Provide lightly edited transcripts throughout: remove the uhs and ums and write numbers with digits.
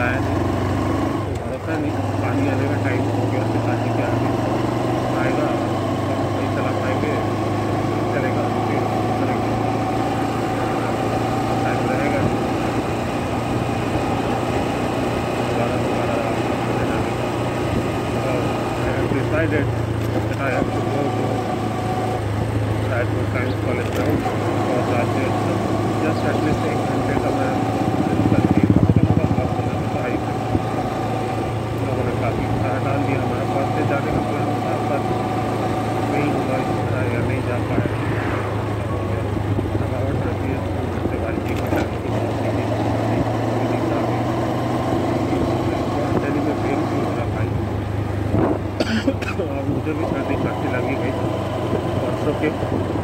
आया नहीं, तो भरोसा नहीं पानी आने का टाइम हो गया तो पानी के आगे आएगा तो नहीं चला पाएंगे, चलेगा फिर करेंगे, टाइम रहेगा दोबारा जाने का। I have decided that I have to go to Raipur Science College ground for graduate, just at least 1 घंटे का मैं करके ब्लॉग बनाने का आई थे। लोगों ने काफ़ी उत्साह डाल दिया, हमारा फर्स्ट डे जाने का प्लान था पर नहीं हुआ इतना या नहीं जा पाए, थकावट रहती है उससे बातचीत करने की दिल्ली में फेल भी हो रहा भाई और मुझे भी सर्दी खांसी लगी गई परसों के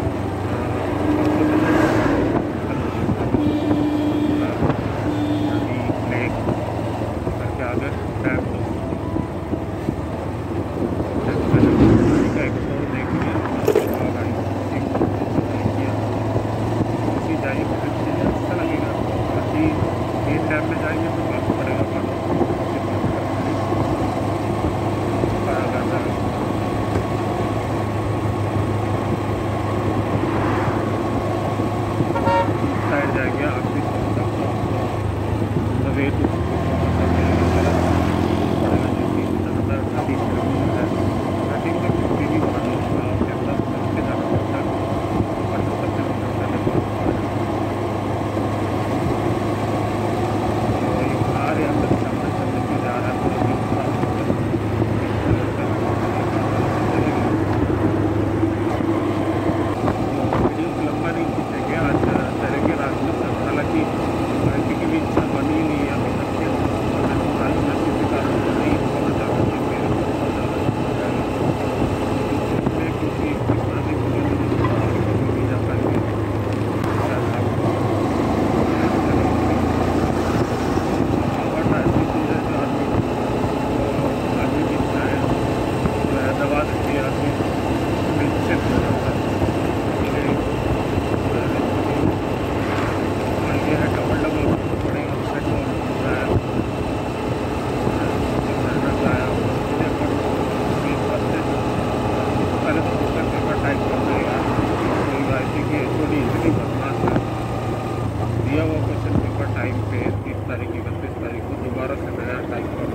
लेक करके आ गए डैम का एक्सप्लोर देख लिया, उसी जाइए अच्छा लगेगा। बाकी मेन डैम में जाएंगे तो मालूम पड़ेगा साइड जाएंगे आखिरी वे टू दिया हुआ क्वेश्चन पेपर टाइम पे 30 तारीख 31 तारीख को दोबारा से नया टाइप का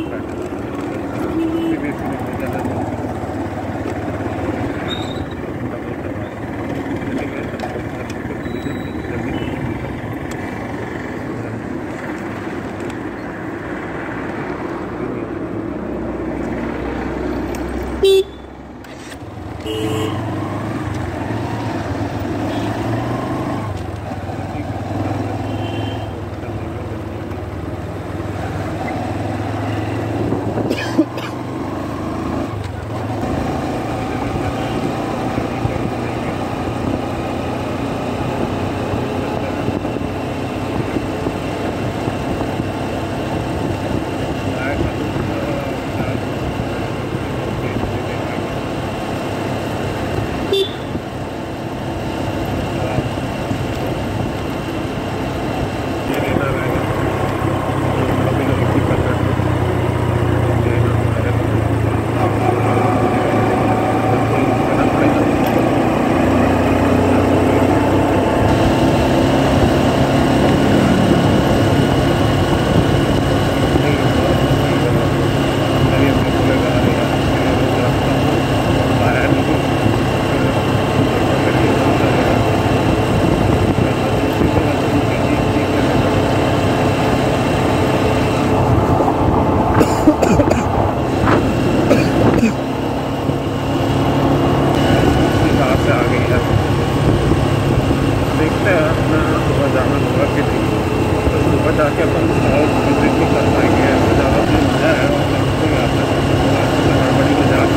जाके अपन और विजिट भी कर पाएंगे। ऐसा ज़्यादा भी मज़ा है और आपको यहाँ पर गड़बड़ी में जाके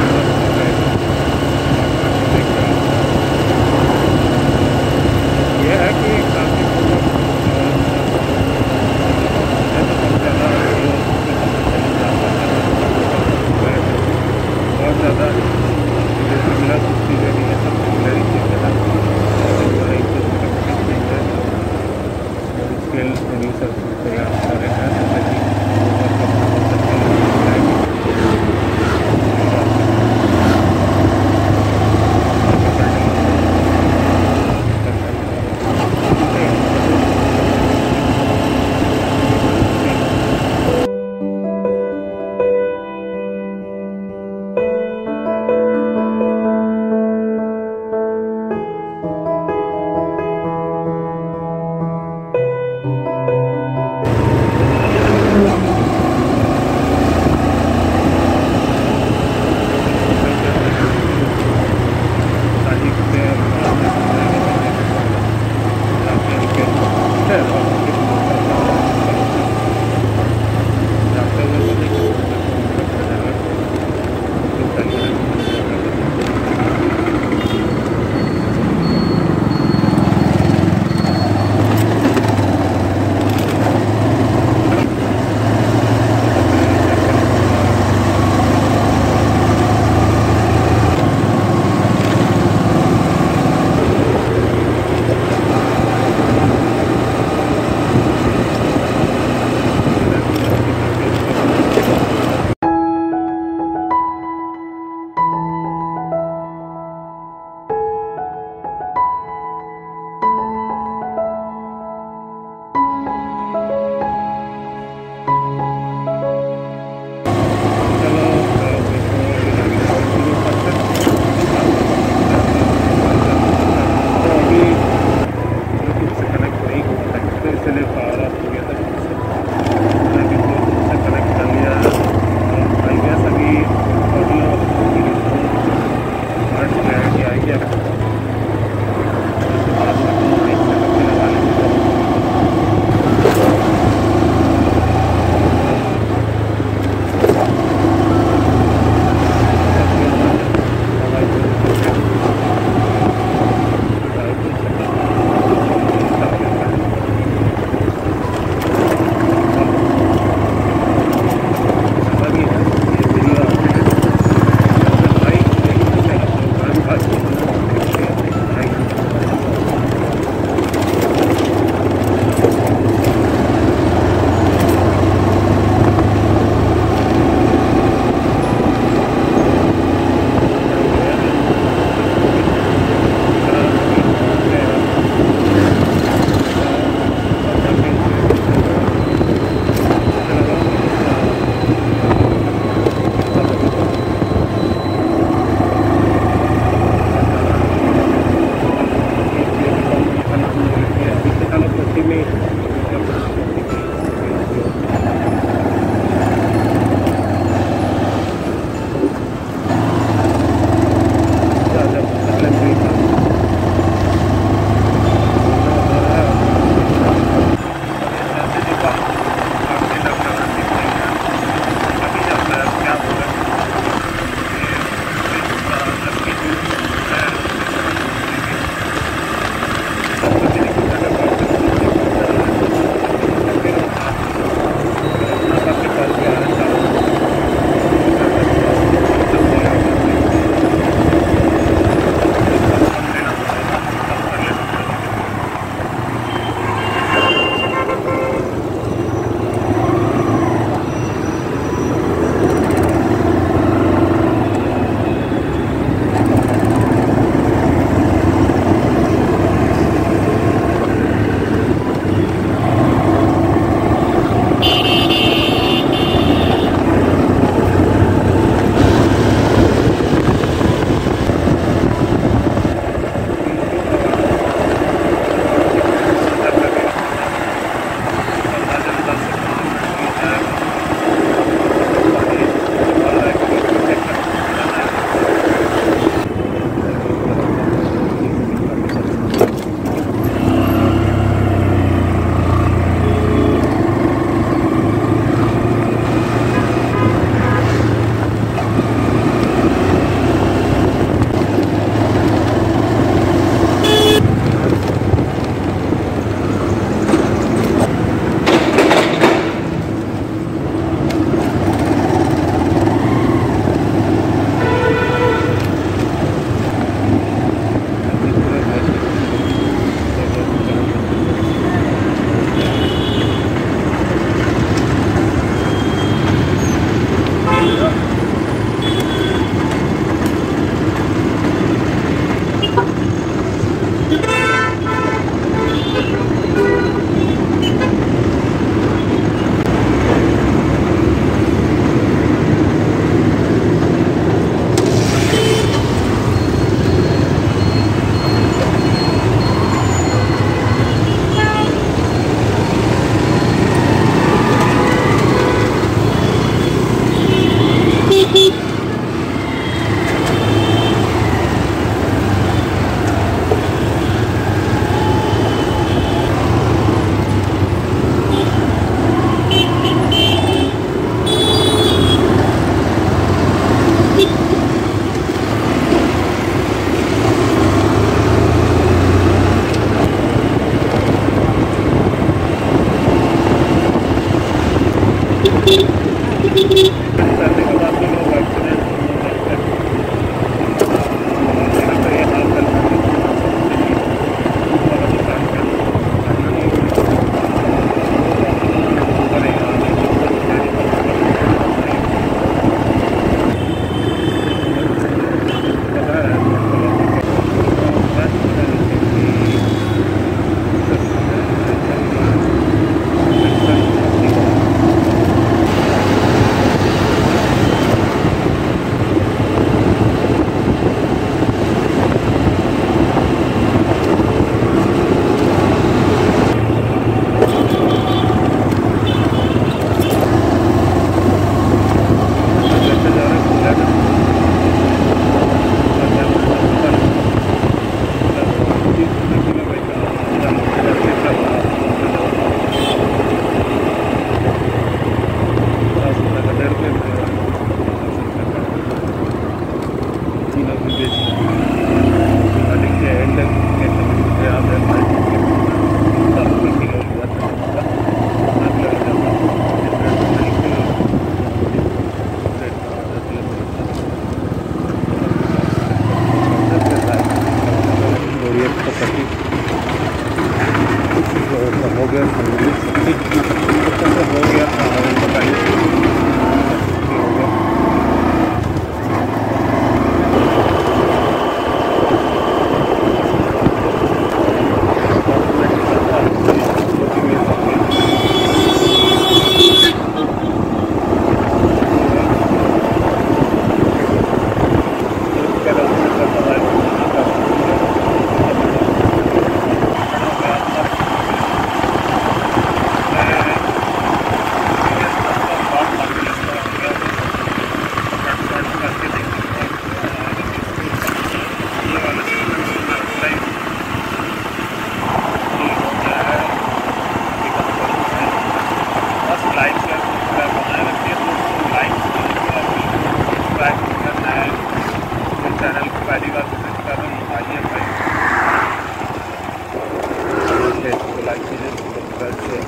ये है कि काफ़ी बहुत ज़्यादा मिला कुछ चीज़ें नहीं है, सब सिमिलर ही चीज़ें हैं। स्केल प्रोड्यूसर तैयार कर रहे हैं।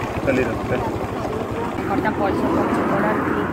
चलिरहन्छ। घरटा पैसा खर्च करा